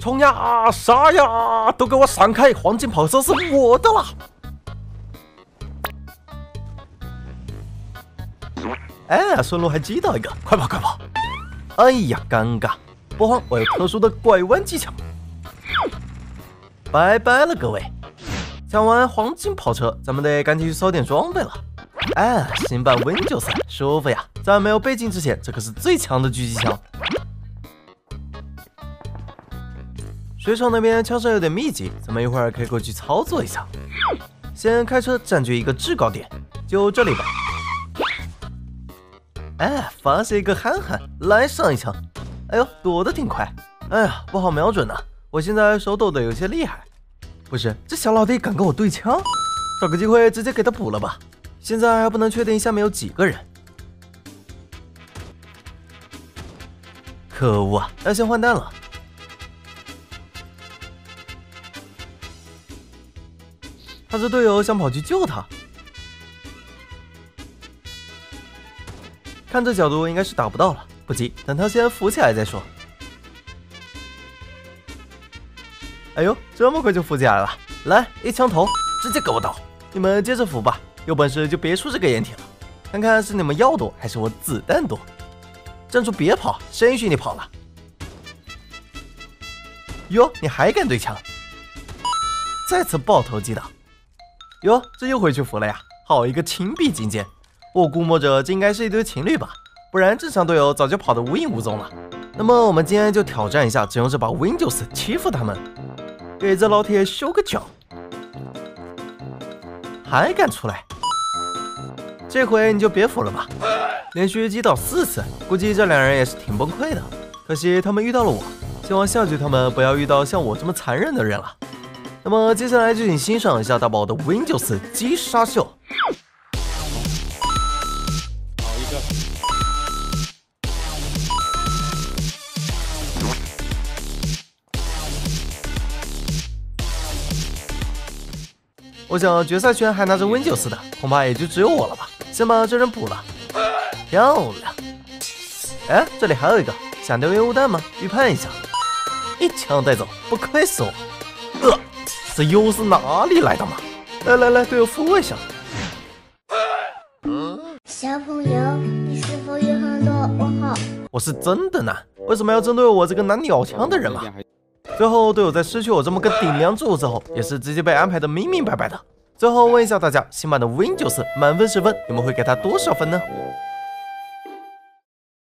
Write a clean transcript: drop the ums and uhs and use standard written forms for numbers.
冲呀，杀呀，都给我闪开！黄金跑车是我的啦！哎，顺路还击到一个，快跑快跑！哎呀，尴尬！不慌，我有特殊的拐弯技巧。拜拜了，各位！抢完黄金跑车，咱们得赶紧去搜点装备了。哎，新版 Win93 舒服呀！在没有倍镜之前，这可是最强的狙击枪。水场那边枪声有点密集，咱们一会儿可以过去操作一下。先开车占据一个制高点，就这里吧。哎，发现一个憨憨，来上一枪。哎呦，躲得挺快。哎呀，不好瞄准啊！我现在手抖的有些厉害。不是，这小老弟敢跟我对枪？找个机会直接给他补了吧。现在还不能确定下面有几个人。可恶啊！要先换弹了。他是队友想跑去救他，看这角度应该是打不到了，不急，等他先浮起来再说。哎呦，这么快就浮起来了！来，一枪头，直接给我倒！你们接着浮吧，有本事就别出这个掩体了，看看是你们药多还是我子弹多。站住，别跑，谁允许你跑了？哟，你还敢对枪？再次爆头击倒。哟，这又回去服了呀！好一个情比金坚，我估摸着这应该是一对情侣吧，不然正常队友早就跑得无影无踪了。那么我们今天就挑战一下，只用这把 Win94欺负他们，给这老铁修个脚。还敢出来？这回你就别服了吧！连续击倒4次，估计这两人也是挺崩溃的。可惜他们遇到了我，希望下局他们不要遇到像我这么残忍的人了。那么接下来就请欣赏一下大宝的 Win94击杀秀。 好一个！ 我想决赛圈还拿着 Win94的，恐怕也就只有我了吧。先把这人补了，漂亮！哎，这里还有一个，想丢烟雾弹吗？预判一下，一枪带走，不愧是我。这又是哪里来的嘛？来，队友扶我一下。 小朋友，你是否有很多问号？ 我是真的难，为什么要针对我这个拿鸟枪的人嘛？最后队友在失去我这么个顶梁柱之后，也是直接被安排的明明白白的。最后问一下大家，新版的 Win94满分10分，你们会给他多少分呢？